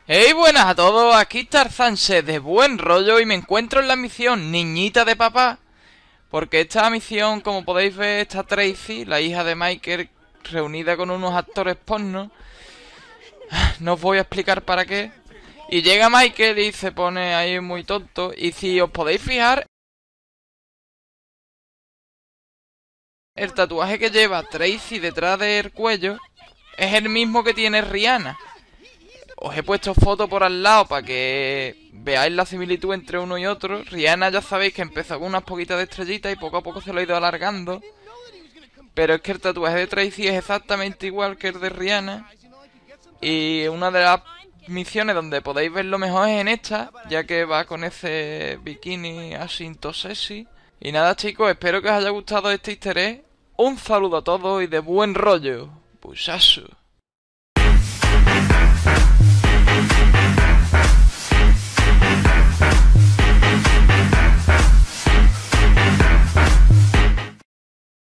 Hey, buenas a todos, aquí Tarzanse de buen rollo y me encuentro en la misión Niñita de Papá. Porque esta misión, como podéis ver, está Tracy, la hija de Michael, reunida con unos actores porno. No os voy a explicar para qué. Y llega Michael y se pone ahí muy tonto. Y si os podéis fijar, el tatuaje que lleva Tracy detrás del cuello es el mismo que tiene Rihanna. Os he puesto fotos por al lado para que veáis la similitud entre uno y otro. Rihanna ya sabéis que empezó con unas poquitas de estrellitas y poco a poco se lo ha ido alargando. Pero es que el tatuaje de Tracy es exactamente igual que el de Rihanna. Y una de las misiones donde podéis verlo mejor es en esta, ya que va con ese bikini así sexy. Y nada, chicos, espero que os haya gustado este easter egg. Un saludo a todos y de buen rollo. Pusazo.